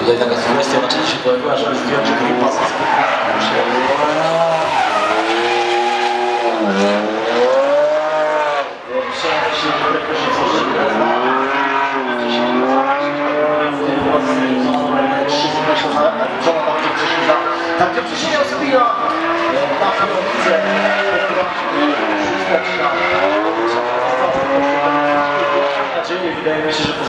Tutaj taka sugestia na czacie się pojawiła, żeby zdjąć gripasa z